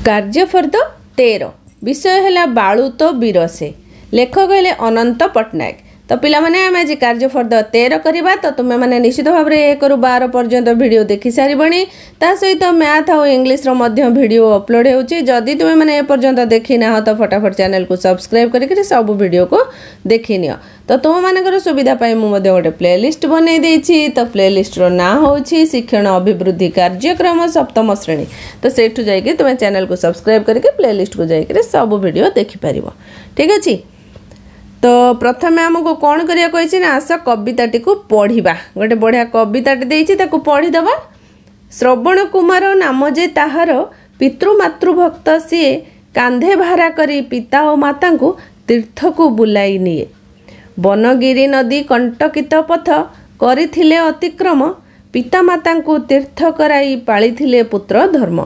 କାର୍ଯ୍ୟଫର୍ଦ୍ଦ 13 विषय है बाळुत बीरसे लेखक है अनंत पट्टनायक। तो पिलामाने आम आज कार्यफर्द 13 करवा। तो तुम्हें मैंने निश्चित भाव में 1 ରୁ 12 पर्यंत वीडियो देखी सारिबणी। ता सहित मैथ और इंग्लिश वीडियो अपलोड होची। जदि तुम्हें मैंने एपर्यंत देखी ना तो फटाफट चैनल को सब्सक्राइब करके सब वीडियो को देखी नियो। तो तुम मानकर सुविधा पाई मुझे गोटे प्लेलिस्ट बनई देछि। तो प्लेलिस्ट रो ना होछि शिक्षण अभिवृद्धि कार्यक्रम सप्तम श्रेणी। तो सेठु जाइए तुम्हें चैनल को सब्सक्राइब करके प्लेलिस्ट को जाइए सब वीडियो देखि पारिबो। ठीक अछि। तो प्रथम आमको कौन करिया कहिछि ना आस कविताटी को पढ़िबा। गोटे बढ़िया कविताटी देछि ताको पढ़ी दबा। श्रवण कुमार नाम जे ताहार पितृमातृभक्त सीए कांधे भारा करी पिता और माता को तीर्थ को बुलाई निए। बनगिरी नदी कंटकित पथ करिथिले अतिक्रम पिता माता को तीर्थ कराई पालिथिले पुत्र धर्म।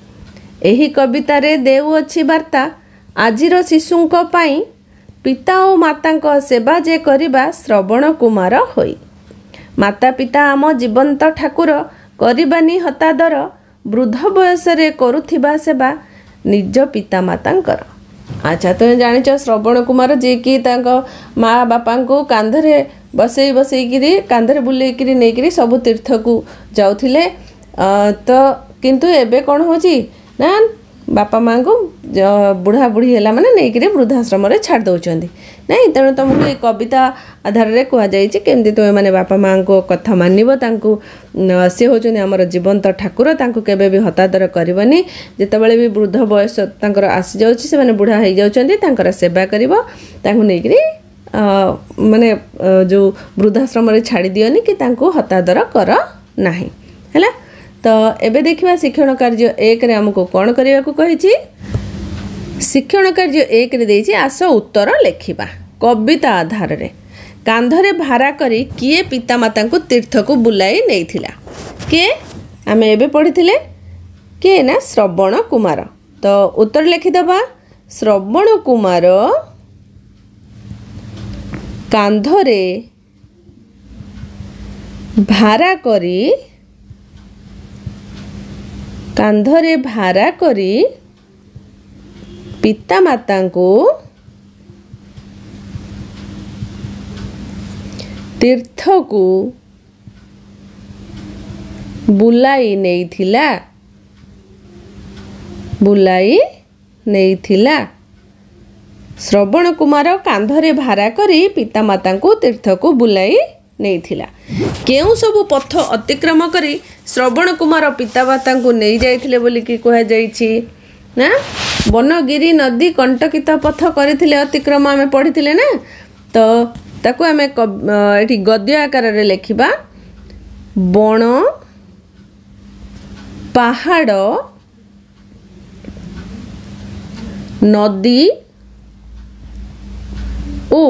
एही कवितारे देउ अछि वार्ता आजिर शिशुंक पाई पिता और माता सेवा जे करिबा श्रवण कुमार होई। माता पिता आम जीवंत ठाकुर करिबानी हतादर वृद्ध बयस रे करुथिबा सेवा निज पिता मातांकर। अच्छा तुम जानिच श्रवण कुमार जे कि तांको माँ बापा को कांधरे बसई बसईकिरी कांधरे बुलेकिरी नेकिरी सब तीर्थ को जाउथिले। तो किंतु एबे कौन होची ना बापा माँ को बुढ़ा बुढ़ी है मैंने नहीं वृद्धाश्रम रे छाड़ दौरान नहीं। तेणु तुमको ये कविता आधार में कहुई केमती तुम्हें मैंने बापा माँ को कथा मानव सी होचुनी आमर जीवंत ठाकुर तांको केबे भी हतादर करबनी। जितेबाला भी वृद्ध बयस तांकर आसी जाउछि से माने बुढ़ा हो जाउछन्ती तांकर सेवा करिवो तांको नेकरी माने जो वृद्धाश्रम रे छाड़ी दियोनी कि तांको हतादर कर नाही हैला। तो एबे देखिबा शिक्षण कार्य 1 रे हमको कौन करिया को कहिछि। शिक्षण कार्य 1 रे देछि आस उत्तर लेखिबा। कविता आधार रे कांधरे भारा करी किए पिता माता को तीर्थ को बुलाई नेइथिला के आमे एबे पढ़िथिले के ना श्रवण कुमार। तो उत्तर लिखि दबा। श्रवण कुमार कांधरे भारा करी कांधरे भारा करी पिता माता को तीर्थ को बुलाई नेइथिला श्रवण कुमार कांधरे भारा करी पिता माता को तीर्थ को बुलाई नेइथिला। केउ सब पथ अतिक्रम करी श्रवण कुमार पिता माता को नहीं जाइथिले बोली कि कहा जाइछि ना। बनगिरी नदी कंटकित पथ करथिले अतिक्रम आमे पढ़िथिले ना। तो ताको आमे एठी गद्य आकार रे लेखिबा। बण पहाड़ नदी ओ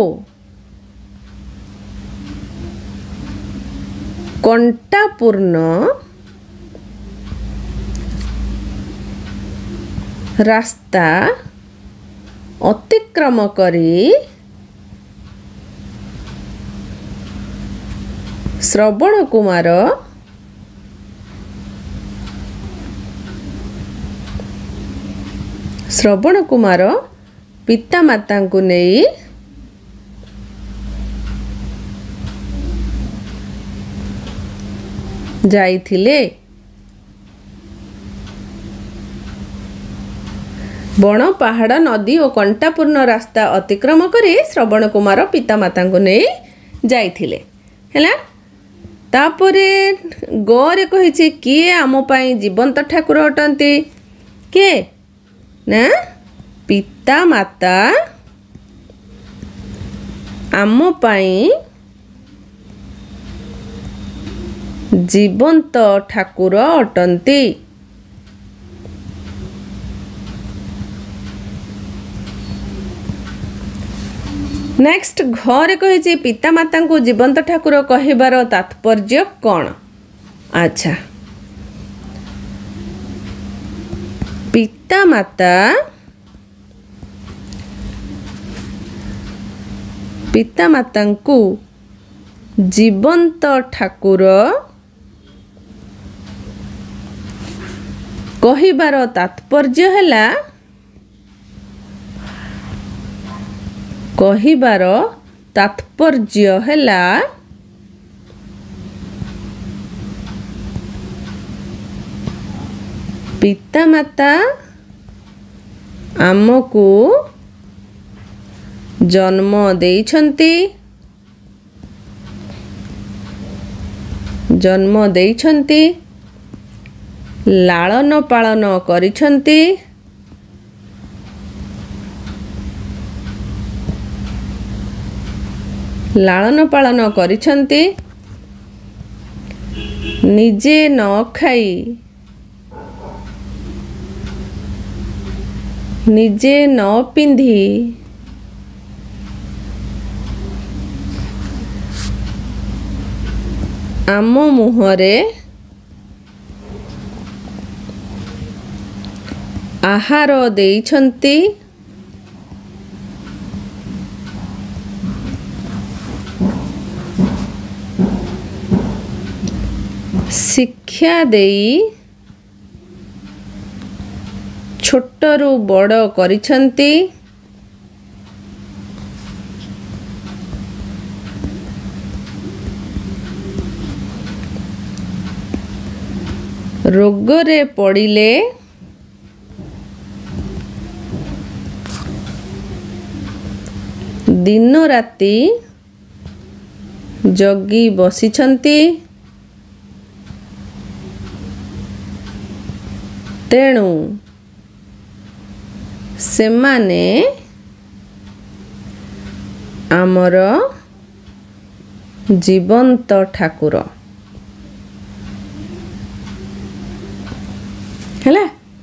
कंटापूर्ण रास्ता अतिक्रम करी श्रवण कुमार पिता माता को नहीं जाइथिले। बण पहाड़ नदी और कंटापूर्ण रास्ता अतिक्रम करी श्रवण कुमार पिता माता को नहीं जाइथिले हैला। तापरे गरे कहिछि किए आम पाई जीवंत ठाकुर अटंती के ना पिता माता आम पाई जीवंत ठाकुर अटंती। नेक्स्ट घरे कहिछि पिता माता को जीवंत ठाकुर कहिबार तात्पर्य कौन। अच्छा पिता माता पिता माता को जीवंत ठाकुर कहिबार तात्पर्य हैला कहिबार तात्पर्य हैला पितामाता आमको जन्म देइछन्ति लालन पालन करिछन्ति निजे न खाई निजे न पिंधि आम मुहरे आहार देइछन्ति शिक्षा देई छोटरू बड़ करिछन्ति रोगरे पड़िले दिन राति जगी बसिछन्ति तेणु सेमाने आमर जीवंत ठाकुर हैला।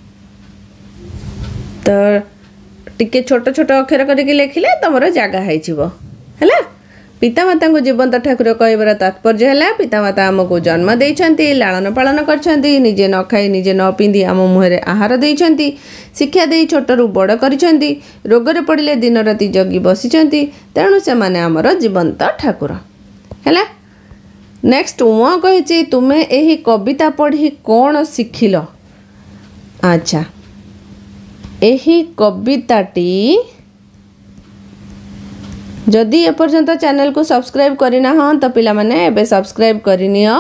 तो टिके छोट छोट अक्षर करके लिखिले तुमर जगह है पितामाता को जीवंत ठाकुर कहबार तात्पर्य है पितामाता आमको जन्म देइछन्ति लालन पालन करछन्ति निजे न खाई निजे न पिंधि आम मुहरे आहार देइछन्ति शिक्षा देई छोटरू बड़ करिछन्ति रोगरे पड़िले दिन राति जगी बसिछन्ति तेणु सेमाने आमर जीवंत ठाकुर हैला। नेक्स्ट वो कहिछि तुमे एही कविता पढ़ी कौन शिखिल। अच्छा एही कविताटी जदि एपर्यंत चैनल को सब्सक्राइब करना हाँ तो पिला माने एबे सब्सक्राइब करनियो।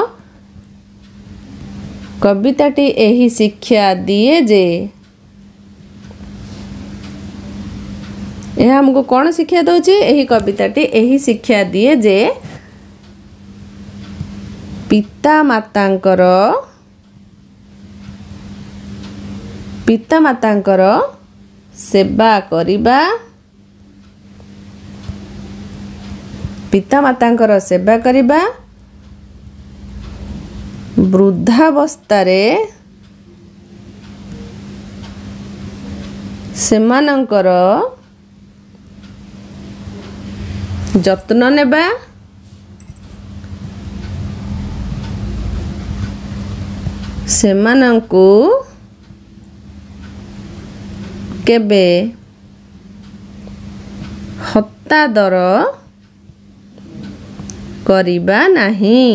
कविताटी एही शिक्षा दिए जे यह हमको कौन शिक्षा दौची एही कविताटी एही शिक्षा दिए जे पितामातांकर सेवा करिबा पितामातांकर सेवा करिबा वृद्धावस्थारे सेमानंकर जत्न नेबा सेमानंकु केबे हतादर करिबा नहीं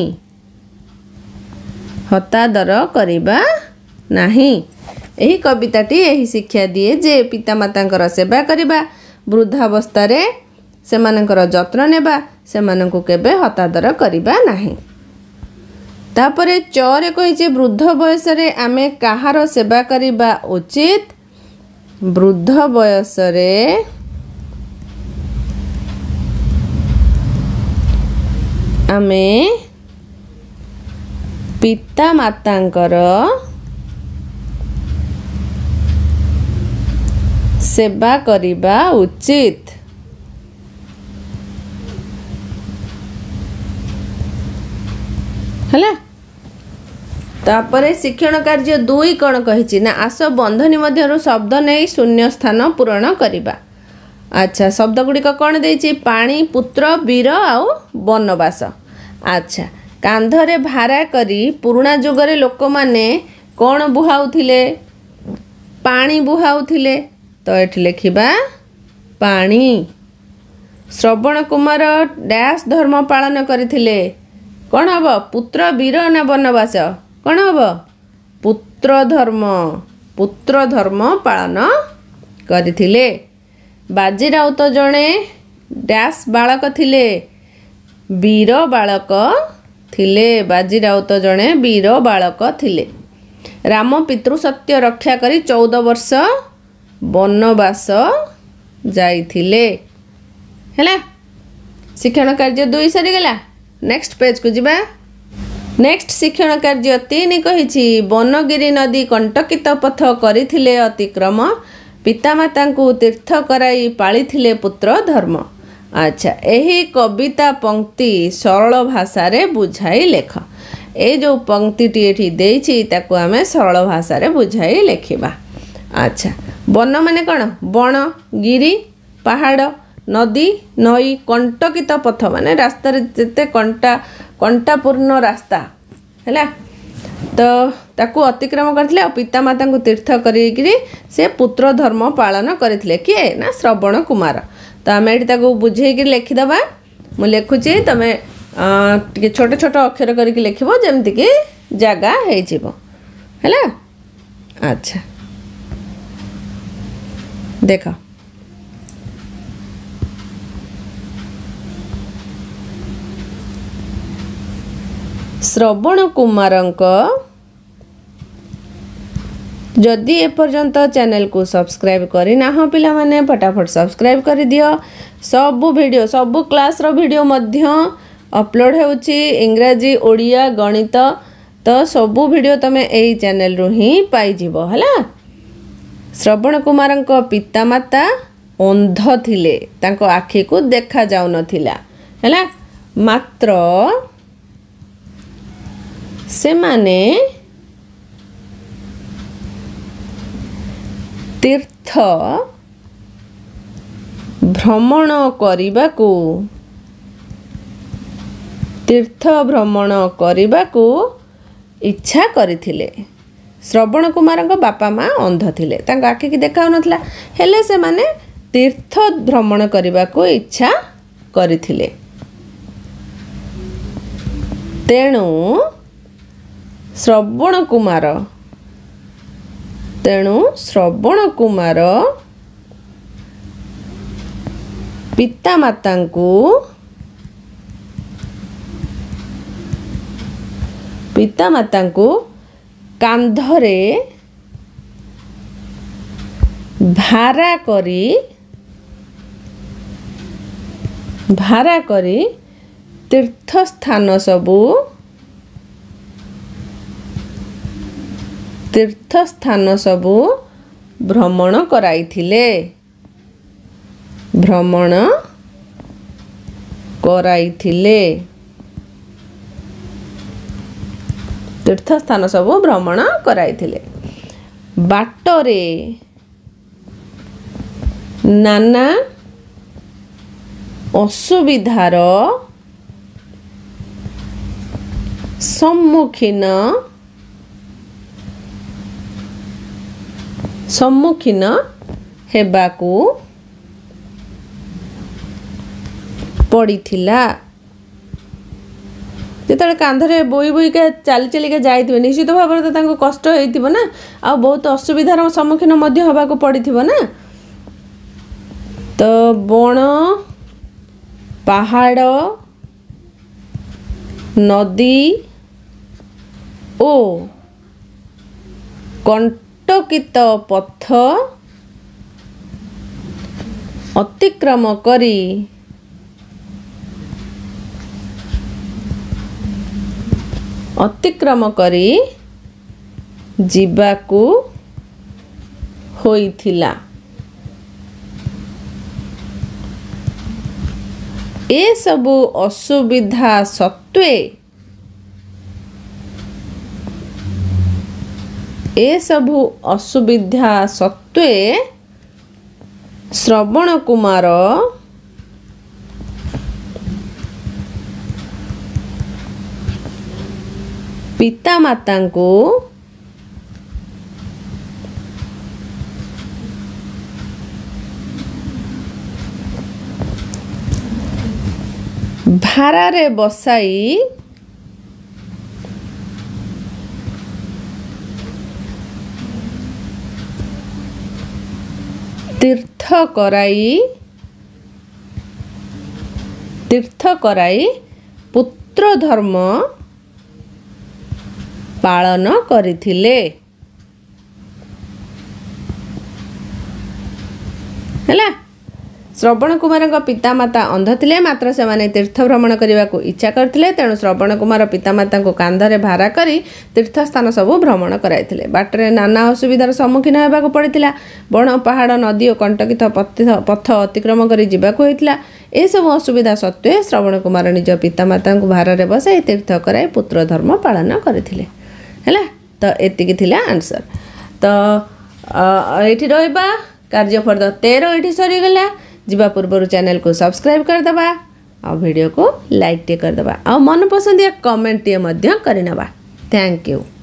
हतादर करिबा नहीं। एही कविताटी एही शिक्षा दिए जे पितामातांकर सेवा करिबा वृद्धावस्थारे सेमानंकर जत्न नेबा सेमानंकु केबे हतादर करिबा नहीं। तापरे चरे कहिचे वृद्ध बयस रे आमे काहार सेवा करिबा उचित। वृद्ध बयस रे आमे पितामातांकर सेवा करिबा उचित। हला तापरे शिक्षण कार्य 2 कौन कहिछि ना आस बंधनी मध्यरु शब्द नहीं शून्य स्थान पूरण करिबा। अच्छा शब्द गुड़िक कौन देछि पानी पुत्र वीर आउ वनवास। अच्छा कांधरे भारा करी पुराना जुगरे लोक माने कौन बुहाउथिले पानी बुहाउथिले तो एठी लिखिबा पानी। श्रवण कुमार डैश धर्म पालन करथिले कौन हम पुत्र वीर ना वनवास कौन हम पुत्र धर्म पुत्र धर्म पालन करथिले। बाजी राउत जणे डैश बालक थिले, वीर बालक थिले। बाजी राउत जणे वीर बालक थिले। राम पितृ सत्य रक्षा करी 14 वर्ष वनवास जाइथिले। हैला शिक्षण कार्य 2 सरी गला। नेक्स्ट पेज को जिबा। नेक्स्ट शिक्षण कार्य 3 कहिछि वनगिरी नदी कंटकित पथ करिथिले अतिक्रम, पितामाता को तीर्थ कराई पालिथिले पुत्र धर्म। अच्छा, यही कविता पंक्ति सरल भाषा रे बुझाई लेख। ए जो पंक्तिटी एठी देइछि ताको आमे सरल भाषा रे बुझाई लेखिबा। अच्छा, वन माने कौन? बण, गिरी, पहाड़, नदी, नई, कंटकित पथ माने रास्ता जेते कंटापूर्ण रास्ता हैला, तो ताकू अतिक्रम करथिले। पितामाता को तीर्थ करी से पुत्र धर्म पालन करथिले। किए ना? श्रवण कुमार। तो आम ये बुझे लिखिदबा। मु लिखुची, तमें टे छोट छोट अक्षर करके लिखब जमती कि जगह है। अच्छा देख, श्रवण कुमारंक जदि एपर्यंत चैनल को सब्सक्राइब करना हाँ पिला माने फटाफट सब्सक्राइब कर दियो। सबु वीडियो सबु क्लास रो वीडियो मध्य अपलोड होउची इंग्रजी, ओडिया, गणित, तो सबु वीडियो तमे एही चैनल रो ही पाई जिवो हला। श्रवण कुमारंक पितामाता अंध थिले, तांको आखि को देखा जाउ नथिला हला, मात्र से माने तीर्थ भ्रमण करबाकू इच्छा करथिले। श्रवण कुमार बापा माँ अंध थिले, तांको आखि की देखा नथिला, हेले से माने तीर्थ भ्रमण करबाकू इच्छा करथिले। तेणु श्रवण कुमार पितामाता को कांधरे भारा करी तीर्थ स्थान सबु भ्रमण कराइथिले। तीर्थ स्थान सबु भ्रमण कराइथिले। बाटरे नाना असुविधार सम्मुखीन हेबाकू पड़िथिला। जिते कांधरे बोई बोईका चली चलिका जाइथिबे, निश्चित भाव में तो कष्ट होइथिबो ना, आ बहुत असुविधार सम्मुखीन मध्य होबाकू पड़िथिबो ना। तो बण, पहाड़, नदी ओ कंटकित पथ अतिक्रम करी जिबाकू होइथिला। ए सबु असुविधा सत्वे श्रवण कुमार पितामाता को भारारे बसाई तीर्थ कराई पुत्र धर्म पालन करथिले हैला। श्रवण कुमार पितामाता अंध थिले मात्र से माने तीर्थ भ्रमण करने को इच्छा करथिले तेणु श्रवण कुमार पितामाता को कांधरे भारा करी तीर्थ स्थान सब भ्रमण कराइथिले। बाटरे नाना असुविधार सम्मुखीन होबाक पड़िथिला। बण पहाड़ नदी और कंटकित पथ अतिक्रम करी जिबाक होइथिला। ए सब असुविधा सत्वे श्रवण कुमार निज पितामाता को भारे बसाई तीर्थ कराई पुत्र धर्म पालन करथिले हैला। तो एतिकी थिला आंसर। तो एठी रहबा कार्यफर्द 13 एठी सरी गला। जीवा पूर्व चैनल को सब्सक्राइब करदबा और वीडियो को लाइक टे करदबा और मन पसंदिया कमेंट टे मध्य करनबा। Thank you.